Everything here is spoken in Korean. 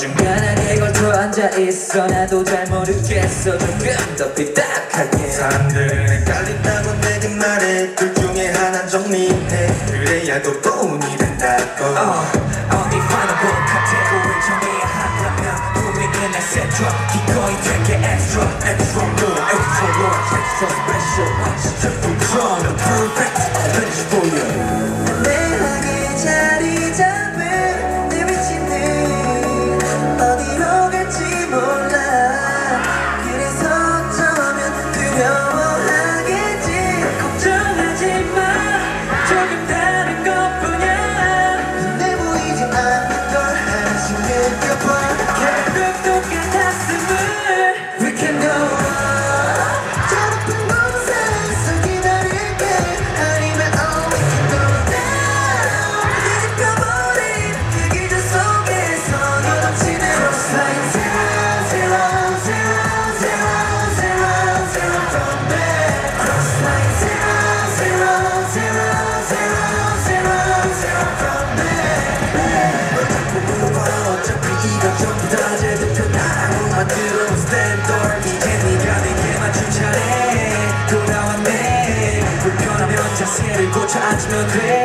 어중간하게 걸터 앉아있어. 나도 잘 모르겠어. 조금 더 삐딱하게. 사람들은 헷갈린다고 내게 말해. 둘 중에 하나 정리해. 그래야 또 돈이 된다고. 어디 화나본 카테고리 정해야 한다면 분명히 내 센터 기꺼이 될게 extra extra good extra large extra special extra strong the perfect finish for you. 매하게 자리 잡은 내 위치는 어디로 갈지 몰라. 그래서 어쩌면 두려워하겠지. 걱정하지 마. 조금 다른 것뿐이야. 눈에 보이지 않는 걸 하나씩 느껴봐. 결국 똑같았음을 We can go on. 저 높은 곳에서 기다릴게. 아니면 we can go down. 뒤집혀버린 그 기절 속에서 넘치는 Crossline zero zero zero zero zero zero from there. Crossline zero zero zero zero zero zero from there. 널 자꾸 물어봐. 어차피 이거 전부 다 제대로 나라고 만들어놓은 스탠더드. 이제 네가 내게 맞춘 차례. 돌아왔네. 불편하면 자세를 고쳐 앉으면 돼.